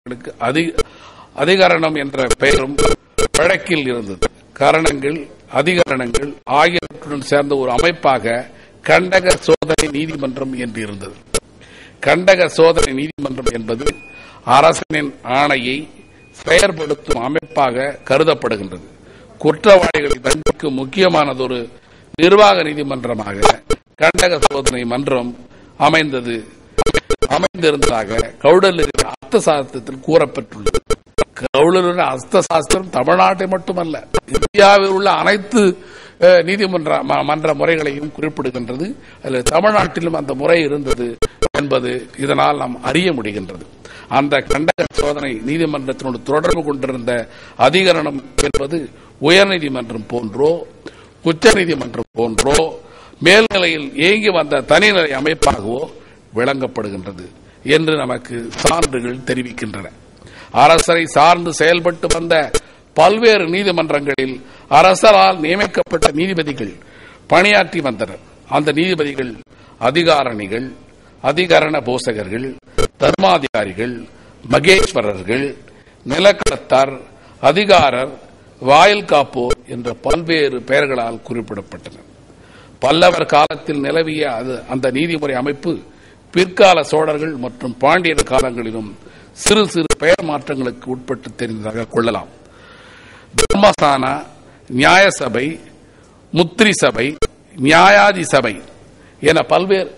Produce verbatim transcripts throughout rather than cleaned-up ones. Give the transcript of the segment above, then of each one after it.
அதிகரணம் என்ற பெயரும் வழக்கில் இருந்தது. கரணங்கள், அதிகரணங்கள் ஆகியவற்றுடன் சேர்ந்த ஒரு அமைப்பாக கண்டக சோதனை நீதிமன்றம் என்று இருந்தது. கண்டக சோதனை நீதிமன்றம் என்பது அரசனின் ஆணையை செயற்படுத்தும் அமைப்பாக கருதப்படுகின்றது. குற்றவாளிகளை தண்டிக்கும் முக்கியமானதொரு நிர்வாக நீதிமன்றமாக கண்டக சோதனை மன்றம் அமைந்தது அமைந்திருந்ததாக கவுடலூரின் அர்த்த சாஸ்திரத்தில் கூறப்பட்டுள்ளது. கவுடலூரின் அர்த்த சாஸ்திரம் தமிழ்நாட்டை மட்டுமல்ல, இந்தியாவில் உள்ள அனைத்து நீதிமன்ற மன்ற முறைகளையும் குறிப்பிடுகின்றது. அதில் தமிழ்நாட்டிலும் அந்த முறை இருந்தது என்பது இதனால் நாம் அறிய முடிகின்றது. அந்த கண்டக சோதனை நீதிமன்றத்தினோடு தொடர்பு கொண்டிருந்த அதிகரணம் என்பது உயர்நீதிமன்றம் போன்றோ உச்ச நீதிமன்றம் போன்றோ மேல்நிலையில் இயங்கி வந்த தனிநிலை அமைப்பாகவோ விளங்கப்படுகின்றது என்று நமக்கு சான்றுகள் தெரிவிக்கின்றன. அரசரை சார்ந்து செயல்பட்டு வந்த பல்வேறு நீதிமன்றங்களில் அரசரால் நியமிக்கப்பட்ட நீதிபதிகள் பணியாற்றி வந்தனர். அந்த நீதிபதிகள் அதிகாரணிகள், அதிகரண போசகர்கள், தர்மாதிகாரிகள், மகேஸ்வரர்கள், நிலக்கடத்தார், அதிகாரர், வாயில் காப்போர் என்ற பல்வேறு பெயர்களால் குறிப்பிடப்பட்டனர். பல்லவர் காலத்தில் நிலவிய அந்த நீதிமுறை அமைப்பு பிற்கால சோழர்கள் மற்றும் பாண்டியர் காலங்களிலும் சிறு சிறு பெயர் மாற்றங்களுக்கு உட்பட்டு தெரிந்ததாக கொள்ளலாம். தர்மசானா, நியாய சபை, முத்திரி சபை, நியாயாதி சபை என பல்வேறு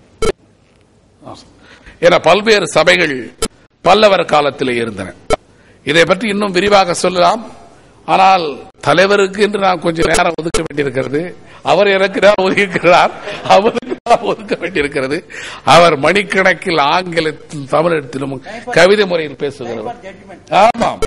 என பல்வேறு சபைகள் பல்லவர் காலத்திலே இருந்தன. இதை பற்றி இன்னும் விரிவாக சொல்லலாம். ஆனால் தலைவருக்கு என்று நான் கொஞ்சம் நேரம் ஒதுக்க வேண்டியிருக்கிறது. அவர் எனக்கு நேரம் ஒதுக்கிறார், அவருக்கு ஒதுக்க வேண்டியிருக்கிறது. அவர் மணிக்கணக்கில் ஆங்கிலத்திலும் தமிழகத்திலும் கவிதை முறையில் பேசுகிறவர். ஆமாம்,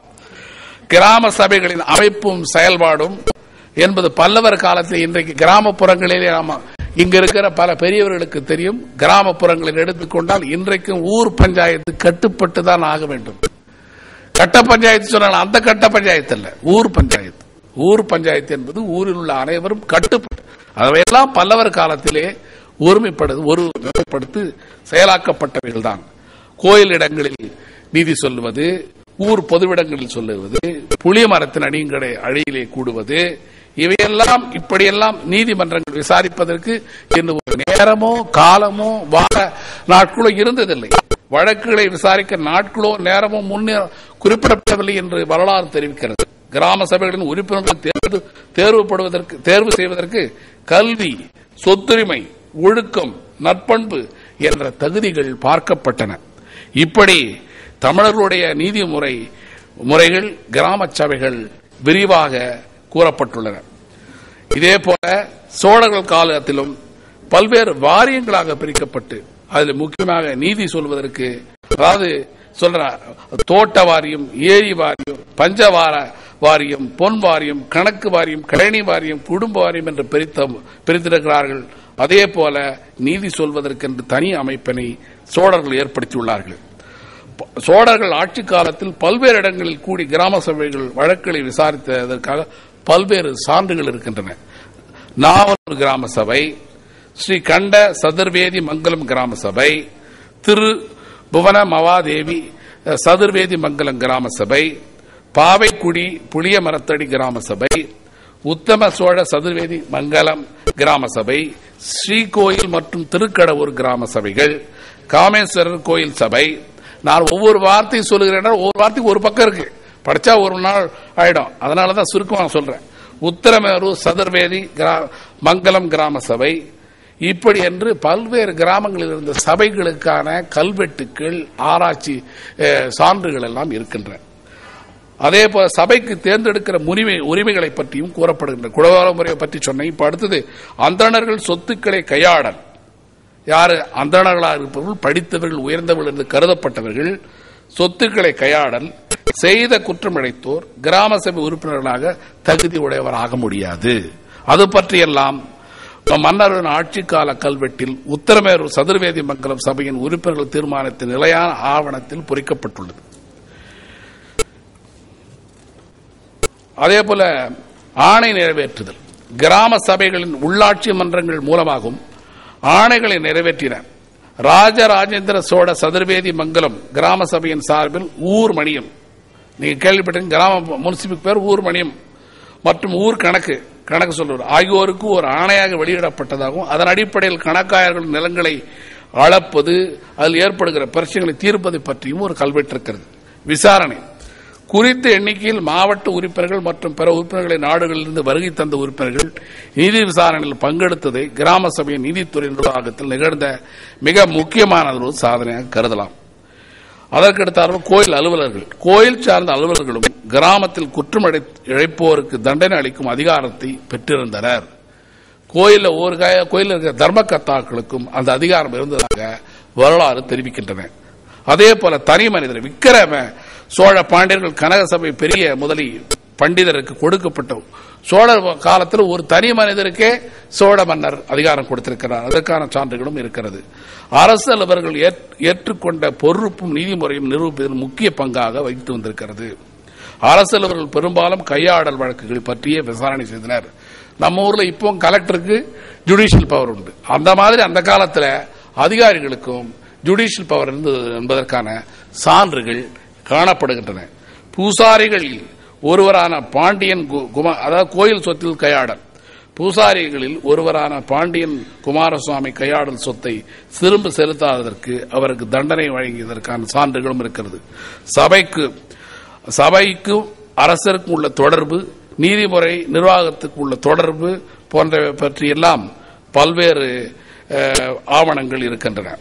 கிராம சபைகளின் அமைப்பும் செயல்பாடும் என்பது பல்லவர் காலத்தில் இன்றைக்கு கிராமப்புறங்களிலே நாம இங்க இருக்கிற பல பெரியவர்களுக்கு தெரியும். கிராமப்புறங்களில் எடுத்துக்கொண்டால் இன்றைக்கும் ஊர் பஞ்சாயத்து கட்டுப்பட்டு தான் ஆக வேண்டும். கட்ட பஞ்சாயத்து சொன்னால் அந்த கட்ட பஞ்சாயத்து அல்ல, ஊர் பஞ்சாயத்து. ஊர் பஞ்சாயத்து என்பது ஊரில் உள்ள அனைவரும் கட்டுப்பட்டு, அவையெல்லாம் பல்லவர் காலத்திலே ஒருமைப்படுத்து ஒருமைப்படுத்தி செயலாக்கப்பட்டவைகள் தான். கோயில் இடங்களில் நீதி சொல்லுவது, ஊர் பொதுவிடங்களில் சொல்லுவது, புளிய மரத்தின் அடியங்கடை அழியிலே கூடுவது, இவையெல்லாம் இப்படியெல்லாம் நீதிமன்றங்கள் விசாரிப்பதற்கு இந்த ஒரு நேரமோ காலமோ வார நாட்களோ இருந்ததில்லை. வழக்குகளை விசாரிக்க நாட்களோ நேரமோ முன்னே குறிப்பிடப்படவில்லை என்று வரலாறு தெரிவிக்கிறது. கிராம சபைகளின் உறுப்பினர்கள் தேர்வு தேர்வுபடுவதற்கு தேர்வு செய்வதற்கு கல்வி, சொத்துரிமை, ஒழுக்கம், நற்பண்பு என்ற தகுதிகள் பார்க்கப்பட்டன. இப்படி தமிழர்களுடைய நீதிமுறை முறைகள் கிராம சபைகள் விரிவாக கூறப்பட்டுள்ளன. இதேபோல சோழர்கள் காலத்திலும் பல்வேறு வாரியங்களாக பிரிக்கப்பட்டு அதில் முக்கியமாக நீதி சொல்வதற்கு, அதாவது சொல்ற தோட்ட வாரியம், ஏரி வாரியம், பஞ்சவார வாரியம், பொன் வாரியம், கணக்கு வாரியம், கழனி வாரியம், குடும்ப வாரியம் என்று பிரித்த பிரித்திருக்கிறார்கள். அதே போல நீதி சொல்வதற்கென்று தனி அமைப்பினை சோழர்கள் ஏற்படுத்தியுள்ளார்கள். சோழர்கள் ஆட்சி காலத்தில் பல்வேறு இடங்களில் கூடி கிராம சபைகள் வழக்குகளை விசாரித்ததற்காக பல்வேறு சான்றுகள் இருக்கின்றன. நாவலூர் கிராம சபை, ஸ்ரீ கண்ட சதுர்வேதி மங்கலம் கிராம சபை, திரு புவன மவாதேவி சதுர்வேதி மங்கலம் கிராம சபை, பாவைக்குடி புளிய மரத்தடி கிராம சபை, உத்தம சோழ சதுர்வேதி மங்கலம் கிராம சபை, ஸ்ரீகோயில் மற்றும் திருக்கடவூர் கிராம சபைகள், காமேஸ்வரர் கோயில் சபை. நான் ஒவ்வொரு வார்த்தையும் சொல்லுகிறேன், ஒவ்வொரு வார்த்தைக்கு ஒரு பக்கம் இருக்கு, படிச்சா ஒரு நாள் ஆயிடும். அதனாலதான் சுருக்கமாக சொல்றேன். உத்தரமேரூர் சதுர்வேதி மங்கலம் கிராம சபை, இப்படி என்று பல்வேறு கிராமங்களில் இருந்த சபைகளுக்கான கல்வெட்டுக்கள், ஆராய்ச்சி சான்றுகள் எல்லாம் இருக்கின்றன. அதே போல சபைக்கு தேர்ந்தெடுக்கிற உரிமை உரிமைகளை பற்றியும் கூறப்படுகின்றன. குடவார முறையை பற்றி சொன்னேன். இப்ப அடுத்தது அந்தணர்கள் சொத்துக்களை கையாடல். யாரு அந்தணர்களாக இருப்பவர்கள், படித்தவர்கள், உயர்ந்தவர்கள் என்று கருதப்பட்டவர்கள் சொத்துக்களை கையாடல் செய்த குற்றம் இழைத்தோர் கிராம சபை உறுப்பினர்களாக தகுதி உடையவராக முடியாது. அது பற்றியெல்லாம் மன்னரின் ஆட்சி கால கல்வெட்டில் உத்தரமேரூர் சதுர்வேதி மங்கலம் சபையின் உறுப்பினர்கள் தீர்மானத்தின் நிலையான ஆவணத்தில் பொறிக்கப்பட்டுள்ளது. அதேபோல ஆணை நிறைவேற்றுதல். கிராம சபைகளின் உள்ளாட்சி மன்றங்கள் மூலமாகவும் ஆணைகளை நிறைவேற்றின. ராஜராஜேந்திர சோழ சதுர்வேதி மங்கலம் கிராம சபையின் சார்பில் ஊர் மணியம், நீங்க கேள்விப்பட்டீங்க, கிராம முனிசிபல் பேர் ஊர் மணியம் மற்றும் ஊர் கணக்கு கணக்கு சொல்வது ஆகியோருக்கு ஒரு ஆணையாக வெளியிடப்பட்டதாகவும் அதன் அடிப்படையில் கணக்காயர்கள் நிலங்களை அளப்பது, அதில் ஏற்படுகிற பிரச்சனைகளை தீர்ப்பது பற்றியும் ஒரு கல்வெட்டு இருக்கிறது. விசாரணை குறித்த எண்ணிக்கையில் மாவட்ட உறுப்பினர்கள் மற்றும் பிற உறுப்பினர்களை நாடுகளிலிருந்து வருகை தந்த உறுப்பினர்கள் நீதி விசாரணையில் பங்கெடுத்ததை கிராம சபையின் நீதித்துறை நிர்வாகத்தில் நிகழ்ந்த மிக முக்கியமான ஒரு சாதனையாக கருதலாம். அதற்கடுத்தார்கள் கோயில் அலுவலர்கள். கோயில் சார்ந்த அலுவலர்களும் கிராமத்தில் குற்றம் இழைப்போருக்கு தண்டனை அளிக்கும் அதிகாரத்தை பெற்றிருந்தனர். கோயில் ஒரு கோயில் இருக்கிற தர்மகர்த்தாக்களுக்கும் அந்த அதிகாரம் இருந்ததாக வரலாறு தெரிவிக்கின்றன. அதே போல தனி மனிதர் விக்கிரம சோழ பாண்டியர்கள் கனக சபை பெரிய முதலி பண்டிதருக்கு கொடுக்கப்பட்ட சோழர் காலத்தில் ஒரு தனி மனிதருக்கே சோழ மன்னர் அதிகாரம் கொடுத்திருக்கிறார். அதற்கான சான்றுகளும் இருக்கிறது. அரசு அலுவலர்கள் ஏற்றுக்கொண்ட பொறுப்பும் நீதிமுறையும் நிரூபிப்பதில் முக்கிய பங்காக வகித்து வந்திருக்கிறது. அரசு அலுவலர்கள் பெரும்பாலும் கையாடல் வழக்குகள் பற்றிய விசாரணை செய்தனர். நம்ம ஊர்ல இப்போ கலெக்டருக்கு ஜுடிஷியல் பவர் உண்டு. அந்த மாதிரி அந்த காலத்தில் அதிகாரிகளுக்கும் ஜுடிஷியல் பவர் இருந்தது என்பதற்கான சான்றுகள் காணப்படுகின்றன. பூசாரிகளில் ஒருவரான பாண்டியன் அதாவது கோயில் சொத்தில் கையாடல் பூசாரிகளில் ஒருவரான பாண்டியன் குமாரசுவாமி கையாடல் சொத்தை திரும்ப செலுத்தாததற்கு அவருக்கு தண்டனை வழங்கியதற்கான சான்றுகளும் இருக்கிறது. சபைக்கு சபைக்கும் அரசருக்கும் உள்ள தொடர்பு, நீதிமுறை நிர்வாகத்துக்கு உள்ள தொடர்பு போன்றவை பற்றியெல்லாம் பல்வேறு ஆவணங்கள் இருக்கின்றன.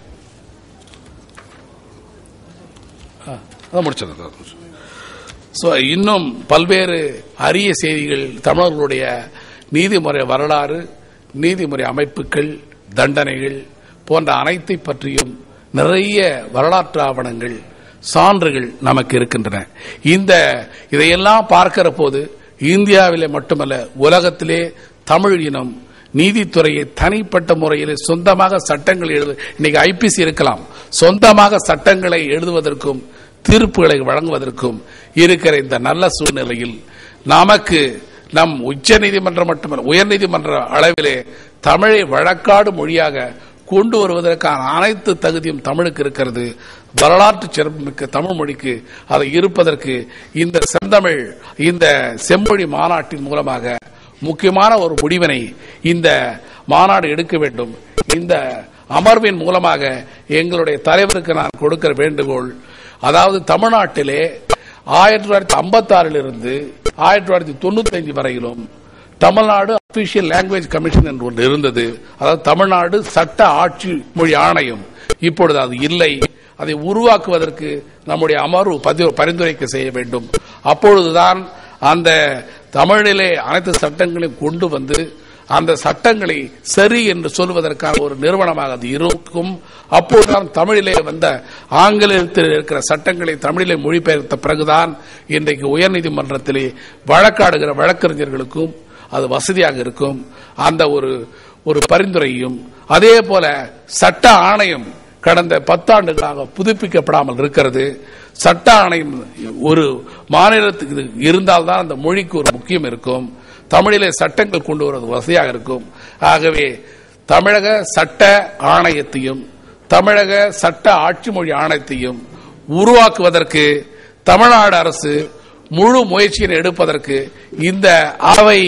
இன்னும் பல்வேறு அரிய செய்திகள் தமிழர்களுடைய நீதிமுறை வரலாறு, நீதிமுறை அமைப்புகள், தண்டனைகள் போன்ற அனைத்தை பற்றியும் நிறைய வரலாற்று ஆவணங்கள், சான்றுகள் நமக்கு இருக்கின்றன. இந்த இதையெல்லாம் பார்க்கிற போது இந்தியாவிலே மட்டுமல்ல உலகத்திலே தமிழ் இனம் நீதித்துறையை தனிப்பட்ட முறையில் சொந்தமாக சட்டங்கள் எழுது இன்னைக்கு ஐபிசி இருக்கலாம், சொந்தமாக சட்டங்களை எழுதுவதற்கும் தீர்ப்புகளை வழங்குவதற்கும் இருக்கிற இந்த நல்ல சூழ்நிலையில் நமக்கு நம் உச்ச நீதிமன்றம் மட்டுமல்ல உயர்நீதிமன்ற அளவிலே தமிழை வழக்காடு மொழியாக கொண்டு வருவதற்கான அனைத்து தகுதியும் தமிழுக்கு இருக்கிறது. வரலாற்று சிறப்புமிக்க தமிழ் மொழிக்கு அதை இருப்பதற்கு இந்த செந்தமிழ் இந்த செம்மொழி மாநாட்டின் மூலமாக முக்கியமான ஒரு முடிவினை இந்த மாநாடு எடுக்க வேண்டும். இந்த அமர்வின் மூலமாக எங்களுடைய தலைவருக்கு நான் கொடுக்கிற வேண்டுகோள், அதாவது தமிழ்நாட்டிலே ஆயிரத்தி தொள்ளாயிரத்தி ஐம்பத்தி ஆறில் இருந்து ஆயிரத்தி தொள்ளாயிரத்தி தொண்ணூத்தி அஞ்சு வரையிலும் தமிழ்நாடு அபிஷியல் லாங்குவேஜ் கமிஷன் என்று ஒன்று இருந்தது. அதாவது தமிழ்நாடு சட்ட ஆட்சி மொழி ஆணையம். இப்பொழுது அது இல்லை. அதை உருவாக்குவதற்கு நம்முடைய அமர்வு பரிந்துரைக்க செய்ய வேண்டும். அப்பொழுதுதான் அந்த தமிழிலே அனைத்து சட்டங்களையும் கொண்டு வந்து அந்த சட்டங்களை சரி என்று சொல்வதற்கான ஒரு நிறுவனமாக அது இருக்கும். அப்போதுதான் தமிழிலே வந்த ஆங்கிலத்தில் இருக்கிற சட்டங்களை தமிழிலே மொழிபெயர்த்த பிறகுதான் இன்றைக்கு உயர்நீதிமன்றத்திலே வழக்காடுகிற வழக்கறிஞர்களுக்கும் அது வசதியாக இருக்கும். அந்த ஒரு ஒரு பரிந்துரையும் அதே போல சட்ட ஆணையம் கடந்த பத்தாண்டுகளாக புதுப்பிக்கப்படாமல் இருக்கிறது. சட்ட ஆணையம் ஒரு மாநிலத்துக்கு இருந்தால்தான் அந்த மொழிக்கு ஒரு முக்கியம் இருக்கும். தமிழிலே சட்டங்கள் கொண்டு வருவது வசதியாக இருக்கும். ஆகவே தமிழக சட்ட ஆணையத்தையும் தமிழக சட்ட ஆட்சி மொழி ஆணையத்தையும் உருவாக்குவதற்கு தமிழ்நாடு அரசு முழு முயற்சியை எடுப்பதற்கு இந்த அவை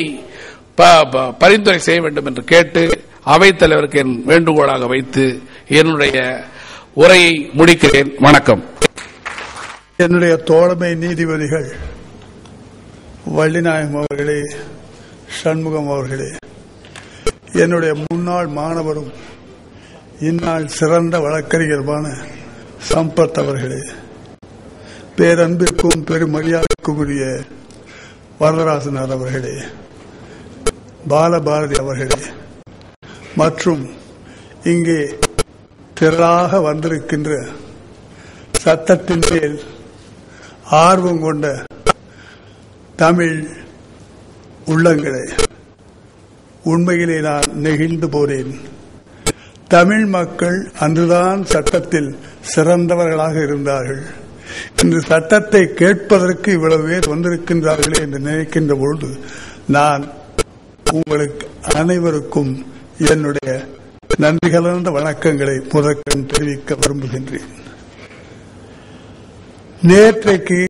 பரிந்துரை செய்ய வேண்டும் என்று கேட்டு அவைத் தலைவருக்கு என் வேண்டுகோளாக வைத்து என்னுடைய உரையை முடிக்கிறேன். வணக்கம். என்னுடைய தோழமை நீதிபதிகள் வள்ளிநாயகம் அவர்களே, சண்முகம் அவர்களே, என்னுடைய முன்னாள் மாணவரும் இந்நாள் சிறந்த வழக்கறிஞருமான சம்பத் அவர்களே, பேரன்பிற்கும் பெருமரியாதைக்கும் உரிய வரதராசனார் அவர்களே, பாலபாரதி அவர்களே மற்றும் இங்கே திரளாக வந்திருக்கின்ற சட்டத்தின் மேல் ஆர்வம் கொண்ட தமிழ் உள்ளங்களே, உண்மையிலே நான் நெகிழ்ந்து போனேன். தமிழ் மக்கள் அன்றுதான் சட்டத்தில் சிறந்தவர்களாக இருந்தார்கள். இன்று சட்டத்தை கேட்பதற்கு இவ்வளவு பேர் வந்திருக்கின்றார்களே என்று நினைக்கின்ற பொழுது நான் உங்களுக்கு அனைவருக்கும் என்னுடைய நன்றி கலந்த வணக்கங்களை முதற்கண் தெரிவிக்க விரும்புகின்றேன். நேற்றைக்கு